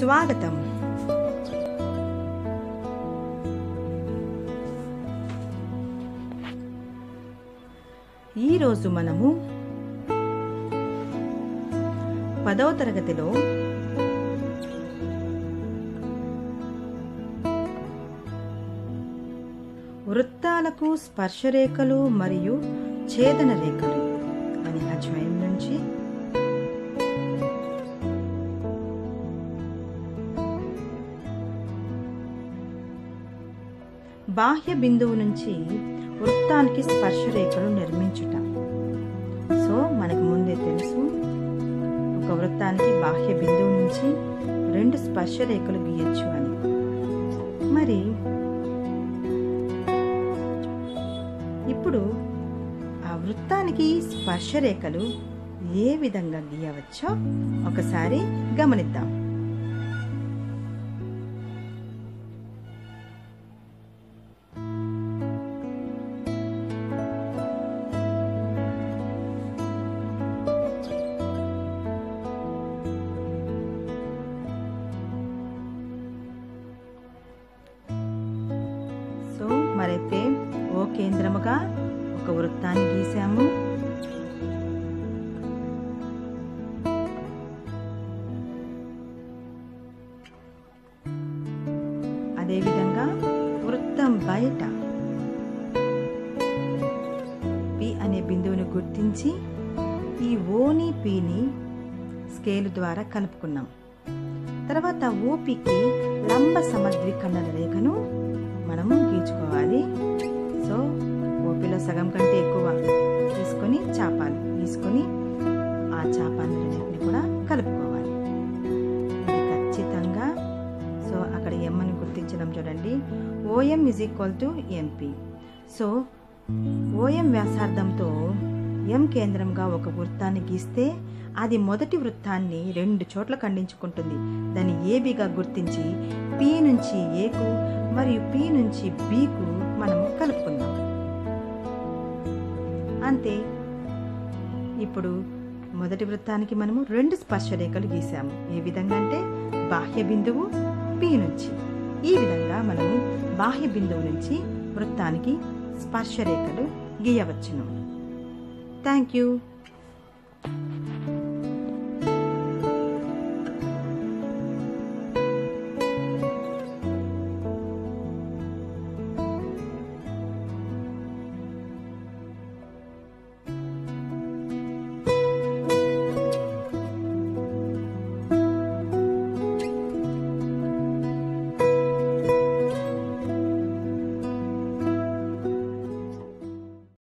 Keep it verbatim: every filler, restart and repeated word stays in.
స్వాగతం. ఈరోజు మనము పదవ తరగతిలో వృత్తాలకు స్పర్శరేఖలు మరియు ఛేదన రేఖలు అనే అధ్యాయం నుంచి బాహ్య బిందువు నుంచి వృత్తానికి స్పర్శరేఖలు నిర్మించుట. సో మనకు ముందే తెలుసు, ఒక వృత్తానికి బాహ్య బిందువు నుంచి రెండు స్పర్శరేఖలు గీయచ్చు అని. మరి ఇప్పుడు ఆ వృత్తానికి స్పర్శరేఖలు ఏ విధంగా గీయవచ్చో ఒకసారి గమనిద్దాం. సో మరైతే ఓ కేంద్రముగా ఒక వృత్తాన్ని గీసాము. అదేవిధంగా వృత్తం బయట పి అనే బిందువుని గుర్తించి ఈ ఓని పిని స్కేలు ద్వారా కలుపుకున్నాం. తర్వాత ఓపికి లంబ సమద్విఖండన రేఖను మనము గీచుకోవాలి. సో ఓపిలో సగం కంటే ఎక్కువ తీసుకొని చాపాలు గీసుకొని ఆ చాపాలన్నింటిని కూడా కలుపుకోవాలి. ఇది ఖచ్చితంగా. సో అక్కడ ఎం అని గుర్తించడం చూడండి. OM is equal to MP. So OM వ్యాసార్థంతో ఎం కేంద్రంగా ఒక వృత్తాన్ని గీస్తే అది మొదటి వృత్తాన్ని రెండు చోట్ల ఖండించుకుంటుంది. దాన్ని ఏబిగా గుర్తించి పి నుంచి ఏకు మరియు పి నుంచి బికు మనము కలుపుకుందాం. అంతే. ఇప్పుడు మొదటి వృత్తానికి మనము రెండు స్పర్శరేఖలు గీసాము. ఏ విధంగా అంటే బాహ్య బిందువు పి నుంచి. ఈ విధంగా మనము బాహ్య బిందువు నుంచి వృత్తానికి స్పర్శరేఖలు గీయవచ్చును. Thank you.